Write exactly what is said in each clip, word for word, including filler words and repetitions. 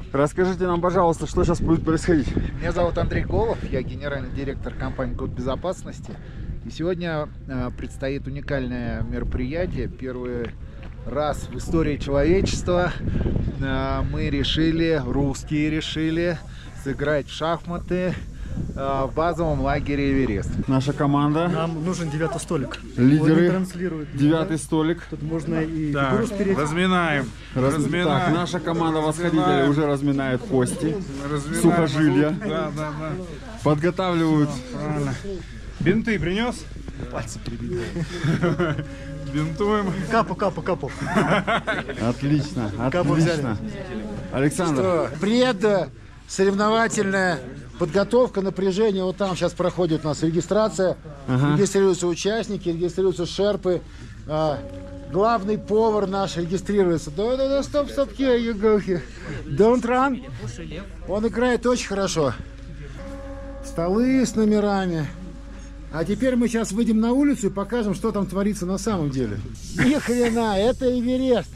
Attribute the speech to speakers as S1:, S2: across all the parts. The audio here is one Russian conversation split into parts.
S1: Расскажите нам, пожалуйста, что сейчас будет происходить.
S2: Меня зовут Андрей Голов, я генеральный директор компании Код Безопасности. И сегодня э, предстоит уникальное мероприятие. Первый раз в истории человечества э, мы решили, русские решили, сыграть в шахматы э, в базовом лагере Эверест.
S1: Наша команда.
S3: Нам нужен девятый столик.
S1: Лидеры.
S3: Транслируют.
S1: Девятый
S3: Да?
S1: столик.
S3: Тут можно и
S4: да.
S3: фигуру спереть.
S4: Разминаем.
S1: Раз...
S4: Разминаем.
S1: Так, наша команда восходителей уже разминает кости,
S4: Разминаем.
S1: сухожилия.
S4: Да, да, да.
S1: Подготавливают.
S4: Правильно. Бинты принес?
S3: Пальцы прибили.
S4: Бинтуем.
S3: Капу, капу, капу.
S1: Отлично,
S3: Капу взяли.
S1: отлично. Александр.
S2: Что, предсоревновательная подготовка, напряжение. Вот там сейчас проходит у нас регистрация.
S1: Ага.
S2: Регистрируются участники, регистрируются шерпы. А, главный повар наш регистрируется. Да, да, да, стоп, стоп, here you go here. Don't run. Он играет очень хорошо. Столы с номерами. А теперь мы сейчас выйдем на улицу и покажем, что там творится на самом деле. Ни хрена, это Эверест.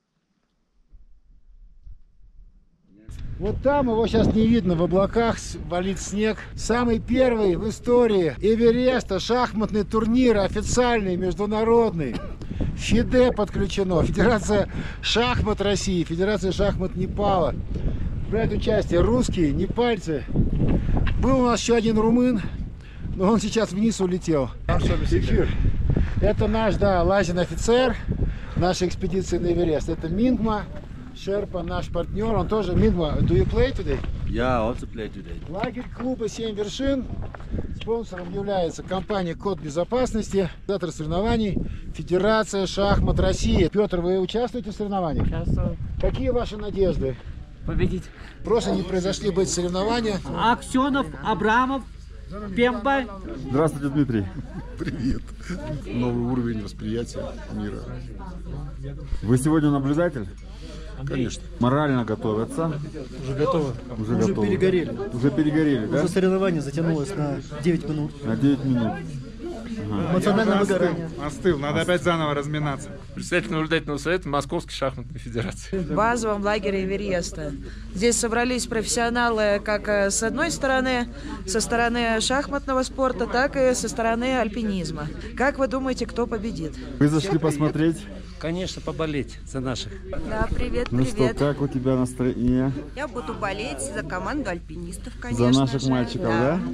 S2: Вот там его сейчас не видно, в облаках валит снег. Самый первый в истории Эвереста шахматный турнир, официальный, международный. ФИДЕ подключено, Федерация шахмат России, Федерация шахмат Непала. Принимают участие русские, непальцы. Был у нас еще один румын, но он сейчас вниз улетел. Эфир. Это наш, да, лазерный офицер нашей экспедиции на Эверест. Это Мингма. Шерпа, наш партнер, он тоже. Мингма, do you play today?
S5: Yeah, also play today.
S2: Лагерь клуба «Семь вершин». Спонсором является компания Код Безопасности. Организатор соревнований Федерация шахмат России. Петр, вы участвуете в соревнованиях?
S6: Участвую.
S2: Какие ваши надежды?
S6: Победить.
S2: Просто не произошли быть соревнования.
S6: Аксенов, Абрамов, Пемба.
S1: Здравствуйте, Дмитрий.
S7: Привет. Новый уровень восприятия мира.
S1: Вы сегодня наблюдатель?
S7: Конечно.
S1: Морально готовятся.
S3: Уже готовы.
S1: Уже,
S3: Уже
S1: готовы.
S3: перегорели.
S1: Уже перегорели, да?
S3: Уже соревнование затянулось на девять минут.
S1: На девять минут. Ага.
S3: Эмоциональное выгорание.
S4: Остыл, надо опять заново разминаться.
S8: Председатель наблюдательного совета Московской шахматной федерации.
S9: В базовом лагере Эвереста. Здесь собрались профессионалы как с одной стороны, со стороны шахматного спорта, так и со стороны альпинизма. Как вы думаете, кто победит?
S1: Вы зашли посмотреть?
S8: Конечно, поболеть за наших.
S10: Да, привет,
S1: Ну
S10: привет.
S1: что, как у тебя настроение?
S10: Я буду болеть за команду альпинистов, конечно.
S1: За наших
S10: же.
S1: мальчиков, да? да?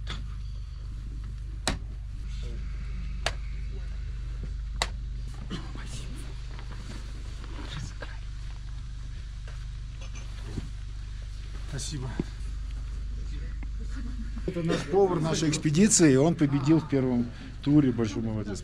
S4: Спасибо.
S2: Это наш повар нашей экспедиции, он победил в первом туре. Большой молодец.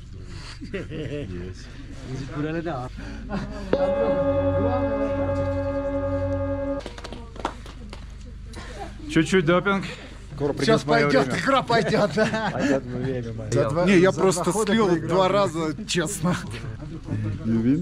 S4: Чуть-чуть допинг.
S2: Сейчас пойдет, игра пойдет.
S7: Не, я просто слил два раза, честно.
S1: Ювин?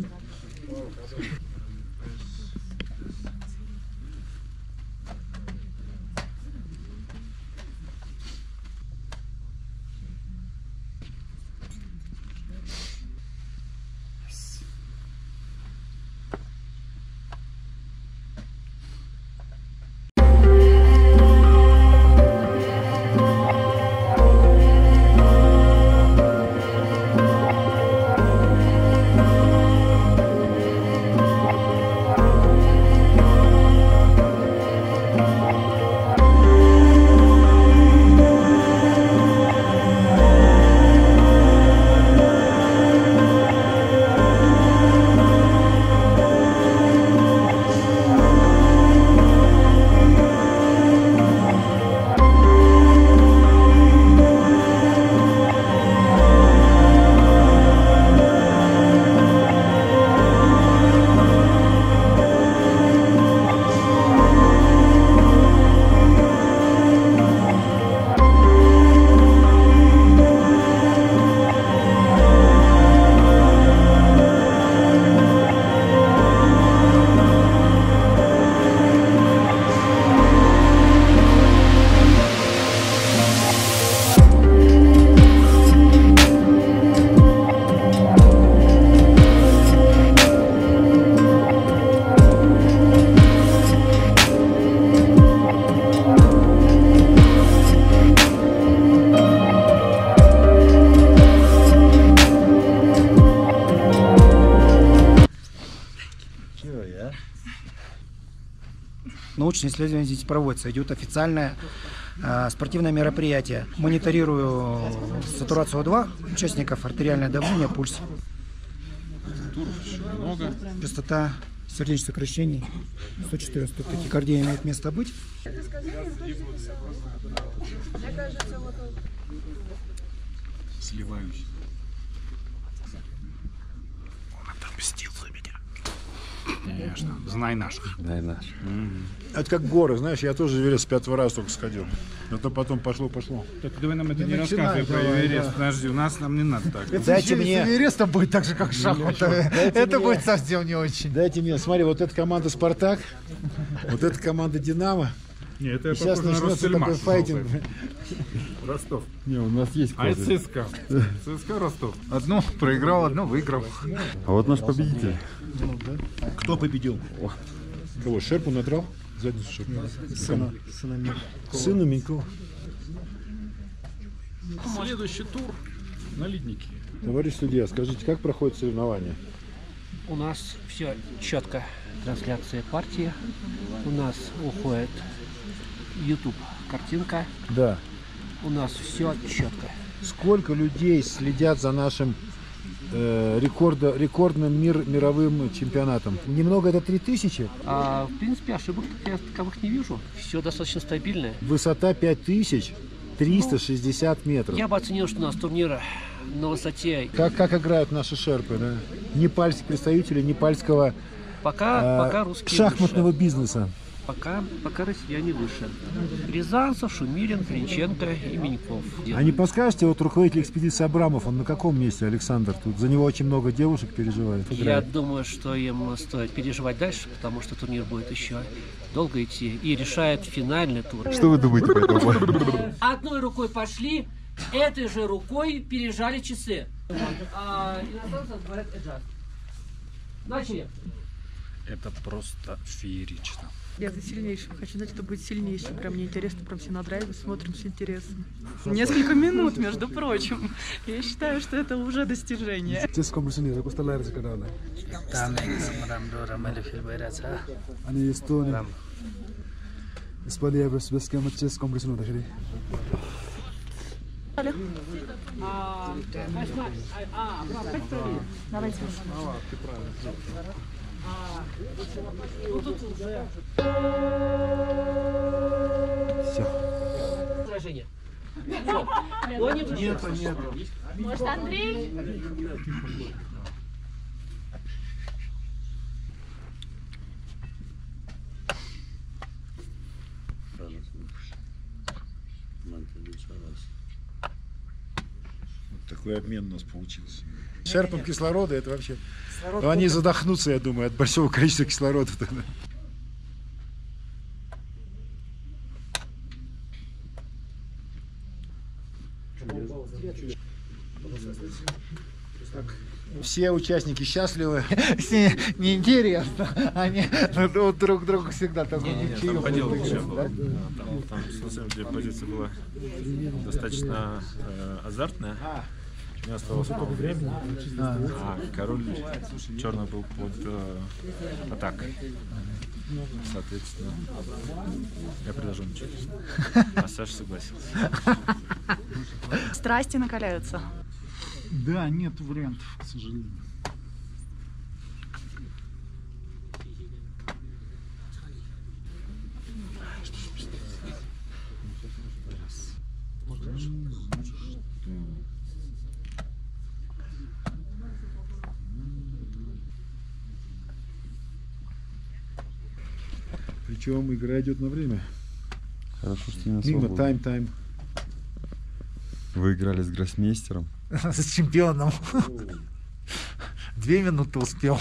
S5: научные исследования здесь проводятся. Идет официальное э, спортивное мероприятие. Мониторирую сатурацию О два участников, артериальное давление, пульс.
S4: Много.
S5: Частота сердечных сокращений сто четырнадцать. Тахикардия имеет место быть.
S7: Сливаюсь.
S2: Он отомстил за меня.
S4: Конечно. Знай наших.
S1: Знай наших.
S2: Это как горы, знаешь, я тоже в Эверест с пятого раза только сходил. Это потом пошло-пошло.
S4: Так давай нам это
S2: Не
S4: не
S2: начинай,
S4: рассказывай про
S2: давай,
S4: Эверест.
S2: да.
S4: Подожди, у нас нам не надо так.
S2: Это Дайте мне...
S7: С Эверестом будет так же, как шахматовые. Это будет совсем не очень.
S2: Дайте мне, смотри, вот эта команда «Спартак», вот эта команда «Динамо».
S4: Не, это
S2: Сейчас
S4: похоже на
S2: начнется такой
S4: Ростельмаш.
S2: файтинг.
S4: Ростов.
S1: Не, у нас есть
S4: А это
S1: козырь.
S4: ЦСКА. ЦСКА Ростов.
S7: Одну проиграл, одну выиграл.
S1: А вот наш победитель.
S2: Кто победил? Кого? Шерпу надрал? Задницу Шерпу.
S5: Сына, сына Мир.
S2: Сына Минькова.
S4: Следующий тур на леднике.
S2: Товарищ судья, скажите, как проходит соревнование?
S6: У нас все четко. Трансляция партии. У нас уходит YouTube картинка.
S2: Да.
S6: У нас все четко.
S2: Сколько людей следят за нашим э, рекорда, рекордным мир, мировым чемпионатом? Немного, это три тысячи.
S6: А, в принципе, ошибок я таковых не вижу. Все достаточно стабильное.
S2: Высота пять тысяч триста шестьдесят метров.
S6: Я бы оценил, что у нас турнир на высоте.
S2: Как, как играют наши шерпы, да? Непальские представители непальского
S6: Пока,
S2: э,
S6: пока русские
S2: шахматного
S6: выше.
S2: бизнеса.
S6: Пока, пока россияне выше. Рязанцев, Шумилин, Гринченко и Миньков.
S2: А не подскажете, вот руководитель экспедиции Абрамов, он на каком месте, Александр? Тут за него очень много девушек переживает.
S6: Я думаю, что им стоит переживать дальше, потому что турнир будет еще долго идти. И решает финальный тур.
S1: Что вы думаете по этому?
S6: Одной рукой пошли, этой же рукой пережали часы. А, иностранцы говорят эджаст. Начали.
S8: Это просто феерично.
S11: Я за сильнейшим. Хочу знать, кто будет сильнейшим. Прям мне интересно, прям все на драйве смотрим с интересом. Несколько минут, между прочим. Я считаю, что это уже достижение.
S3: अनि यस्तो नि यसपालि Everest base क्याम्पमा चेस कम्पिटिसन हुँदाखेरि
S11: Давайте.
S2: Все.
S6: Сражение.
S7: Нету, нету.
S11: Может, Андрей?
S2: Такой обмен у нас получился. Шерпом кислорода это вообще... Кислород Они задохнутся, я думаю, от большого количества кислорода. Тогда. Все участники счастливы.
S7: Неинтересно. Они ну, друг другу всегда так
S8: Там поделок еще было. Там, там, на самом деле, позиция была достаточно э, азартная. У меня оставалось много времени, а король черный был под э, атакой. Соответственно, я предложил ничего. А Саша согласился.
S11: Страсти накаляются.
S7: Да, нет вариантов, к сожалению.
S2: Причем игра идет на время.
S1: Хорошо, что не на
S2: Мимо,
S1: свободу.
S2: тайм-тайм.
S1: Вы играли с гроссмейстером.
S7: С чемпионом. Две минуты успел.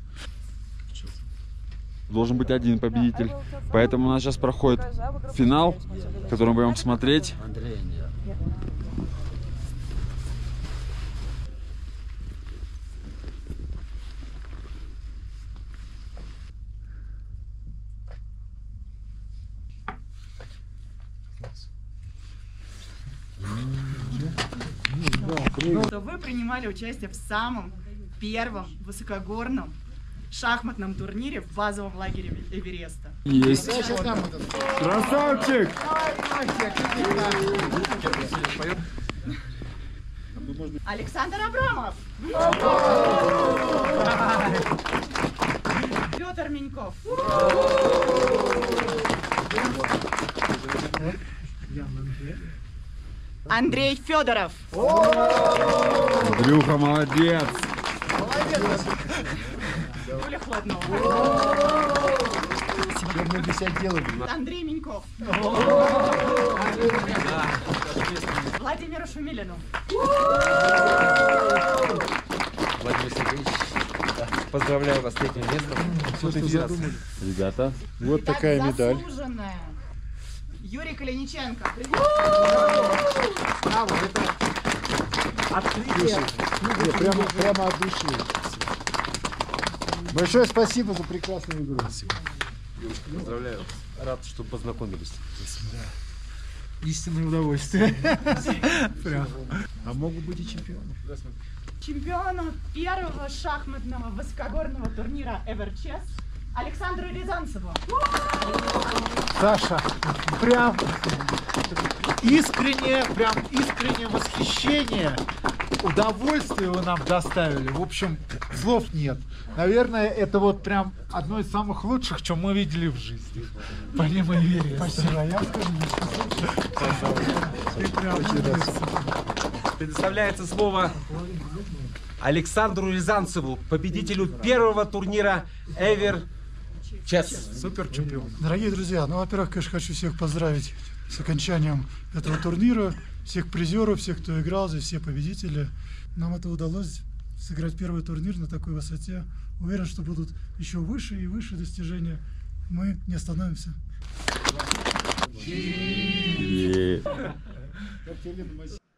S1: Должен быть один победитель. Поэтому у нас сейчас проходит финал, который мы будем смотреть.
S11: Что вы принимали участие в самом первом высокогорном шахматном турнире в базовом лагере Эвереста.
S1: Есть.
S7: Красавчик!
S11: Александр Абрамов. Петр Меньков. Андрей Федоров.
S1: Андрюха, молодец.
S11: Юля Хладнова. Андрей Меньков. Владимиру Шумилину.
S12: Владимир Сергеевич, поздравляю вас с третьим местом.
S1: Ребята,
S2: вот такая медаль.
S11: Заслуженная. Юрий Калиниченко.
S2: Браво, это отлично. Прямо, прямо от души. Большое спасибо за прекрасную игру. Спасибо.
S12: Поздравляю. Рад, что познакомились.
S3: Истинное удовольствие.
S2: А могут быть и чемпионы.
S11: Чемпиону первого шахматного высокогорного турнира Эверчес Александру Рязанцеву.
S2: Саша, прям искреннее, прям искреннее восхищение, удовольствие вы нам доставили. В общем, слов нет. Наверное, это вот прям одно из самых лучших, что мы видели в жизни. Помимо Эвереста. Спасибо. Я скажу.
S12: Предоставляется слово Александру Рязанцеву, победителю первого турнира Эвер Чес.
S2: Супер чемпион.
S3: Дорогие друзья, ну, во-первых, конечно, хочу всех поздравить с окончанием этого турнира. Всех призеров, всех, кто играл здесь, все победители. Нам это удалось сыграть первый турнир на такой высоте. Уверен, что будут еще выше и выше достижения. Мы не остановимся.
S1: Yeah.